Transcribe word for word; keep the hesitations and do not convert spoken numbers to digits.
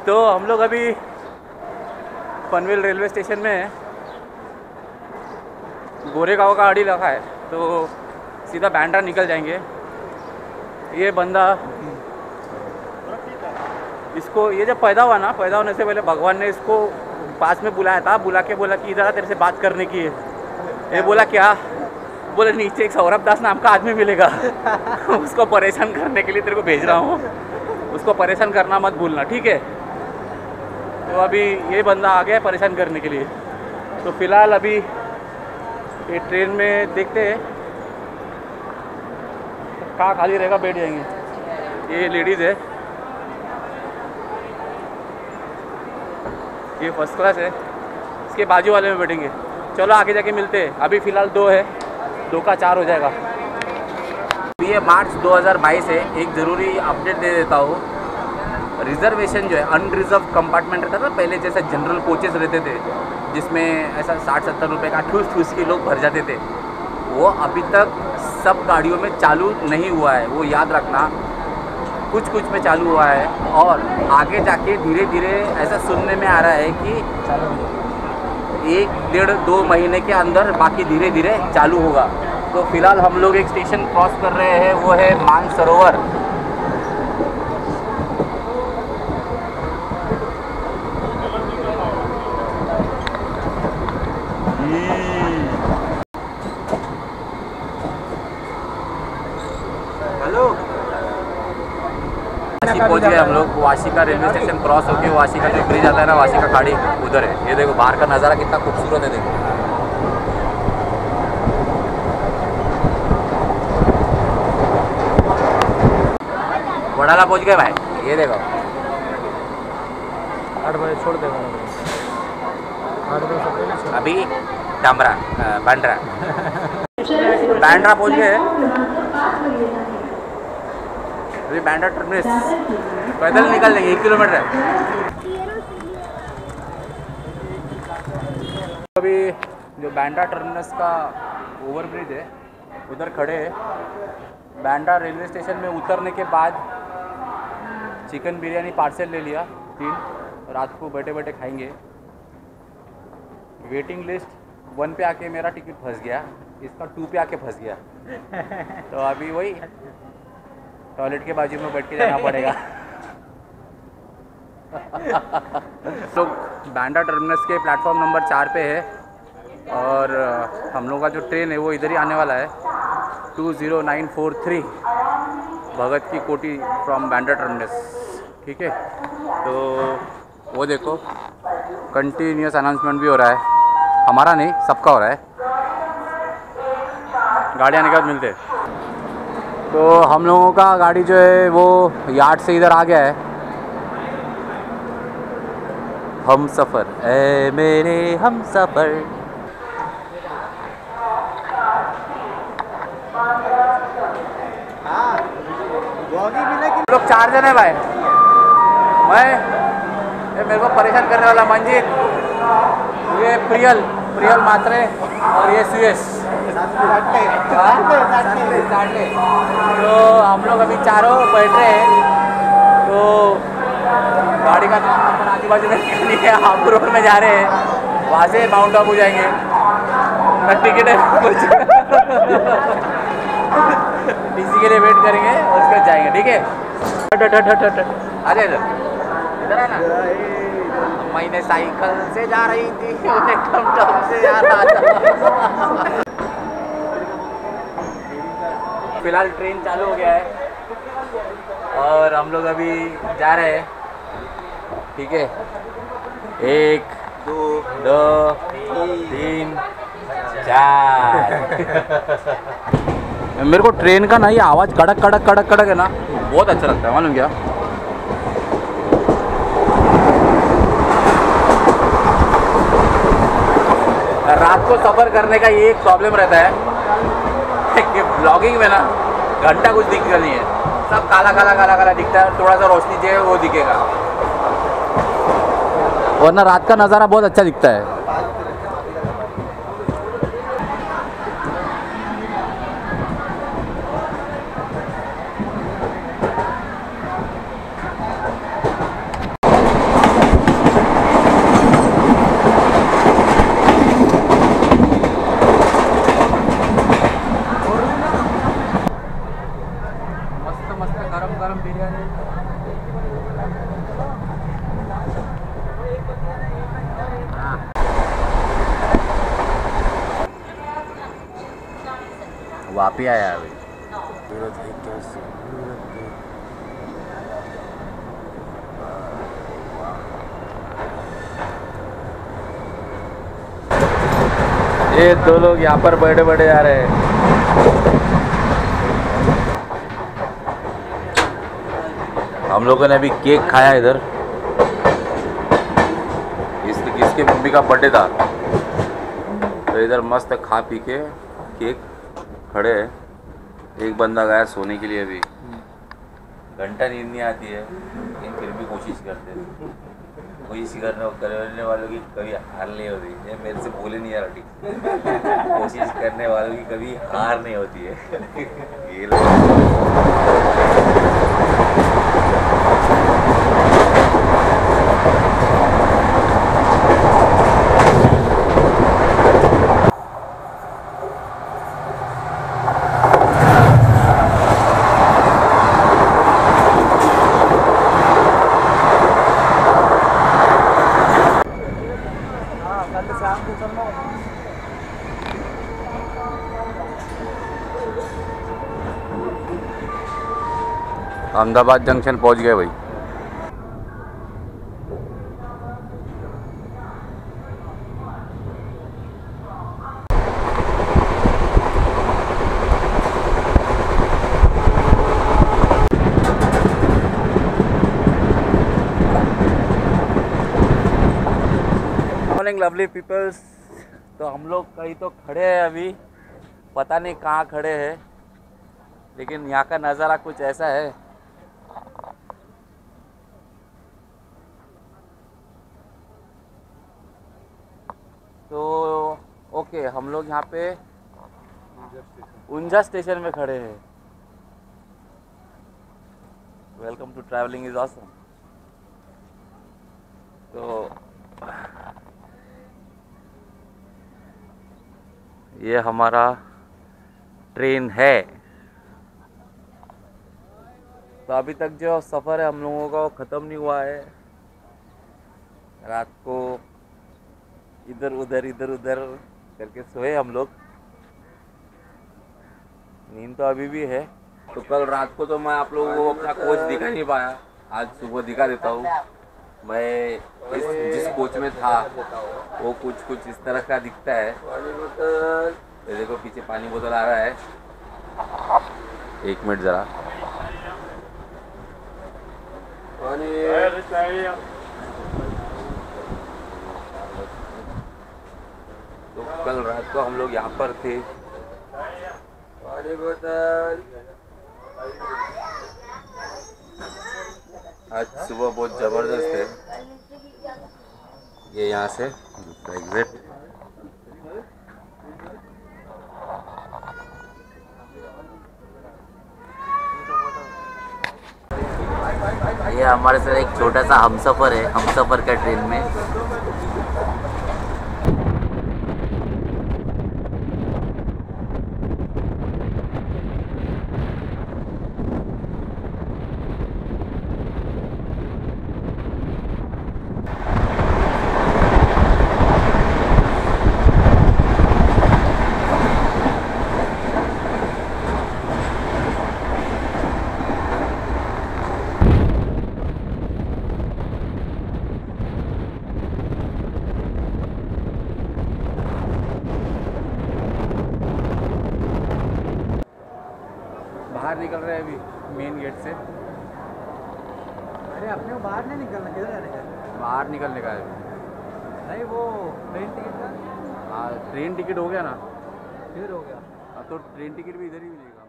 तो हम लोग अभी पनवेल रेलवे स्टेशन में हैं। गोरेगांव का गाड़ी लगा है तो सीधा बांद्रा निकल जाएंगे। ये बंदा इसको ये जब पैदा हुआ ना, पैदा होने से पहले भगवान ने इसको पास में बुलाया था, बुला के बोला कि इधर तेरे से बात करने की है। ये बोला क्या? बोले नीचे एक सौरभ दास नाम का आदमी मिलेगा उसको परेशान करने के लिए तेरे को भेज रहा हूँ, उसको परेशान करना मत भूलना, ठीक है? तो अभी ये बंदा आ गया है परेशान करने के लिए। तो फिलहाल अभी ये ट्रेन में देखते हैं कहाँ खाली रहेगा, बैठ जाएंगे। ये लेडीज़ है, ये फर्स्ट क्लास है, इसके बाजू वाले में बैठेंगे। चलो आगे जाके मिलते हैं। अभी फ़िलहाल दो है, दो का चार हो जाएगा। ये मार्च दो हज़ार बाईस है। एक ज़रूरी अपडेट दे देता हूँ, रिजर्वेशन जो है अनरिजर्व कंपार्टमेंट रहता था पहले, जैसे जनरल कोचेस रहते थे जिसमें ऐसा साठ सत्तर रुपये का ठूस ठूस के लोग भर जाते थे, वो अभी तक सब गाड़ियों में चालू नहीं हुआ है, वो याद रखना। कुछ कुछ में चालू हुआ है और आगे जाके धीरे धीरे ऐसा सुनने में आ रहा है कि एक डेढ़ दो महीने के अंदर बाकी धीरे धीरे चालू होगा। तो फिलहाल हम लोग एक स्टेशन क्रॉस कर रहे हैं, वो है मानसरोवर। हेलो, वाशी पहुंच गए हम लोग। वाशी का रेलवे स्टेशन क्रॉस होके वाशी का जो ब्रिज आता है ना, वाशी का खाड़ी उधर है। ये देखो बाहर का नज़ारा कितना खूबसूरत है, देखो। वडाला पहुंच गए भाई, ये देखो। आठ बजे छोड़ देगा, आठ बजे से पहले अभी डामरा बांद्रा बांद्रा पहुंच गए। अभी बांद्रा टर्मिनस पैदल निकल लेंगे, एक किलोमीटर है। अभी जो बांद्रा टर्मिनस का ओवरब्रिज है उधर खड़े हैं। बांद्रा रेलवे स्टेशन में उतरने के बाद चिकन बिरयानी पार्सल ले लिया तीन, रात को बैठे बैठे खाएंगे। वेटिंग लिस्ट वन पे आके मेरा टिकट फंस गया, इसका टू पे आके फंस गया तो अभी वही टॉयलेट के बाजू में बैठ के जाना पड़ेगा। तो बांद्रा टर्मिनस के प्लेटफॉर्म नंबर चार पे है और हम लोग का जो ट्रेन है वो इधर ही आने वाला है, two zero nine four three Bhagat ki Kothi from Bandra terminus, ठीक है? तो वो देखो कंटिन्यूस अनाउंसमेंट भी हो रहा है, हमारा नहीं सबका हो रहा है। गाड़ी आने के बाद मिलते हैं। तो हम लोगों का गाड़ी जो है वो यार्ड से इधर आ गया है। हम सफ़र ए मेरे हम सफ़र। लोग चार जन है भाई, मैं ये मेरे को परेशान करने वाला मंजीत, ये प्रियल प्रियल मात्रे और ये सुयश। तो हम लोग अभी चारों बैठ रहे हैं। तो गाड़ी का नाम अपन आजू बाजू में नहीं है, आप रोड में जा रहे हैं, वहाँ से माउंट आबू जाएंगे। टिकट है कुछ टीसी के लिए वेट करेंगे और उसके बाद जाएंगे, ठीक है? अरे इधर है ना, मैंने साइकिल से जा रही थी, टमटम से जा रहा था। फिलहाल ट्रेन चालू हो गया है और हम लोग अभी जा रहे हैं, ठीक है? एक दो दो तीन चार। मेरे को ट्रेन का ना ये आवाज़ कड़क कड़क कड़क कड़क है ना, बहुत अच्छा लगता है, मालूम क्या? रात को सफ़र करने का ये एक प्रॉब्लम रहता है कि ब्लॉगिंग में ना घंटा कुछ दिखता नहीं है, सब काला काला काला काला दिखता है, थोड़ा सा रोशनी जो है वो दिखेगा, वरना रात का नज़ारा बहुत अच्छा दिखता है। वापी आया अभी। सूरत है क्या सूरत है। ये दो लोग यहाँ पर बैठे बैठे जा रहे हैं। हम लोगों ने अभी केक खाया इधर। इस इसके मम्मी का बर्थडे था तो इधर मस्त खा पी के केक खड़े हैं। एक बंदा गया सोने के लिए, अभी घंटा नींद नहीं आती है लेकिन फिर भी कोशिश करते हैं। कोशिश करने करने वालों की कभी हार नहीं होती। ये मेरे से बोले नहीं यार ठीक। कोशिश करने वालों की कभी हार नहीं होती है। ये अहमदाबाद जंक्शन पहुंच गए भाई। Morning lovely peoples. तो हम लोग कहीं तो खड़े हैं अभी, पता नहीं कहाँ खड़े हैं, लेकिन यहाँ का नज़ारा कुछ ऐसा है। तो ओके, हम लोग यहाँ पे उंजा स्टेशन में खड़े हैं। Welcome to traveling is awesome. तो ये हमारा ट्रेन है। तो अभी तक जो सफ़र है हम लोगों का वो ख़त्म नहीं हुआ है। रात को इधर उधर इधर उधर करके सोए हम लोग। नींद तो अभी भी है। तो कल रात को तो मैं आप लोगों को अपना कोच दिखा नहीं पाया, आज सुबह दिखा देता हूँ। मैं इस जिस कोच में था वो कुछ कुछ इस तरह का दिखता है। ये देखो पीछे पानी बोतल आ रहा है। एक मिनट ज़रा। तो कल रात को हम लोग यहाँ पर थे। पानी बोतल। आज सुबह बहुत ज़बरदस्त है। ये यहाँ से एग्जिट। ये हमारे साथ एक छोटा सा हमसफ़र है, हमसफ़र का ट्रेन में। बाहर निकल रहे हैं अभी मेन गेट से। अरे अपने को बाहर नहीं निकलना, किधर जाने का? बाहर निकलने का है। नहीं वो ट्रेन टिकट का। हाँ ट्रेन टिकट हो गया ना। फिर हो गया। हाँ तो ट्रेन टिकट भी इधर ही मिलेगा।